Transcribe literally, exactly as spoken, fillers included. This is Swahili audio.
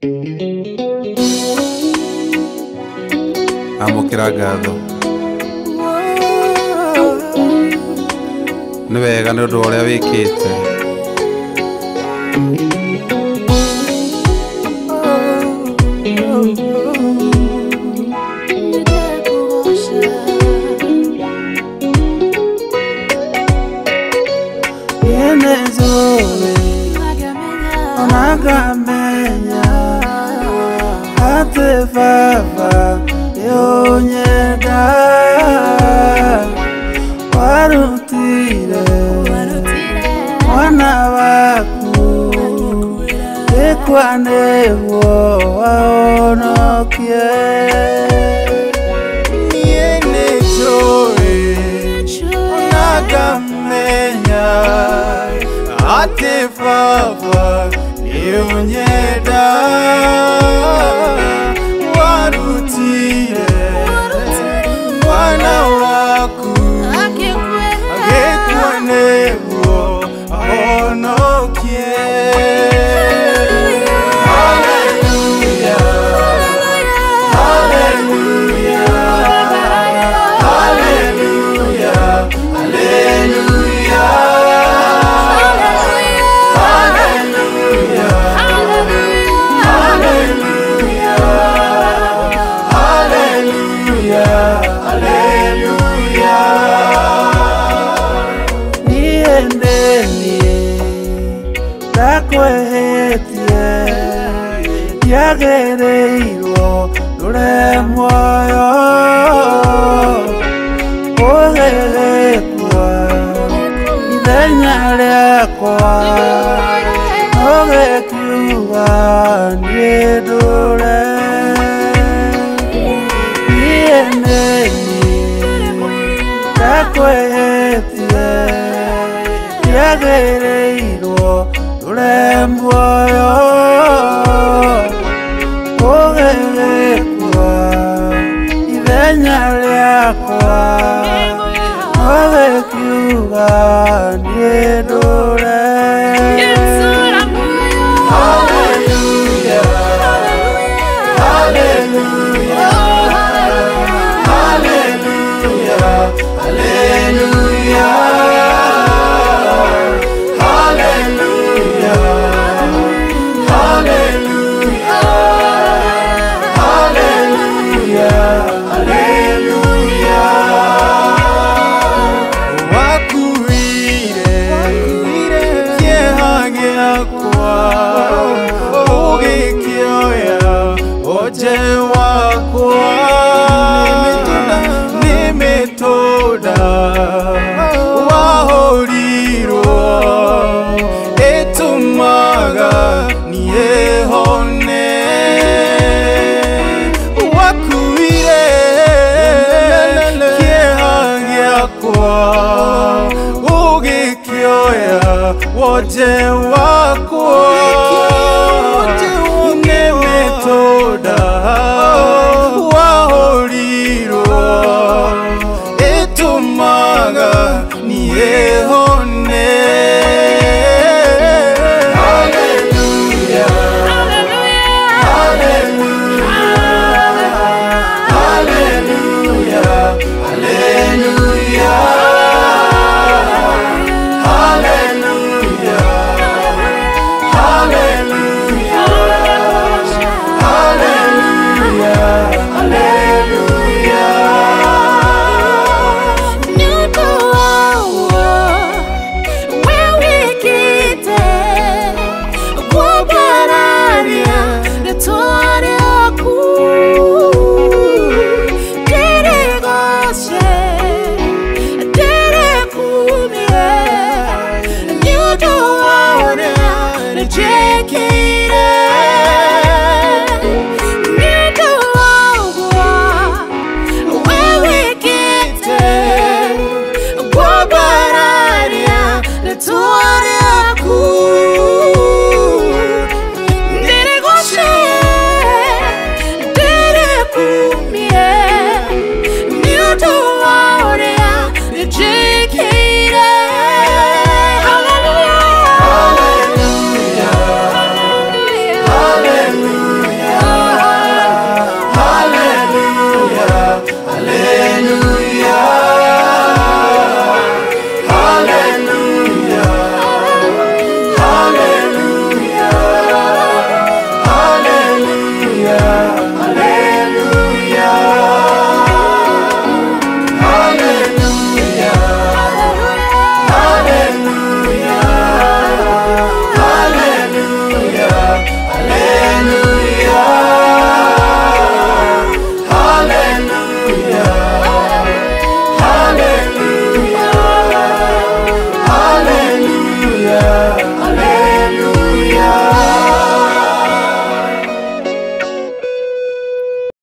amukira ngatho nĩ wega nĩ ũndũ ũrĩa wĩkĩte. Nagamenya ate baba yonyeda warutire wana waku ekwanewo waonokie niene joe nagamenya ate baba yonyeda warutire wana waku agekwanewo ahonokie. Hallelujah, hallelujah, hallelujah, hallelujah. Yagereiro dore moyo ogerekwa idenya lekwa ogekiwa niedore nieneni yakwetie yagereiro dore moyo Hallelujah, hallelujah, hallelujah, hallelujah, hallelujah, hallelujah, hallelujah, hallelujah. Wakuire, kiehage akwa, ugikioya, oje wakwa, nimetoda, wahoriro, etumaga, niehone. Wakuire, kiehage akwa, ugikioya, oje wakwa.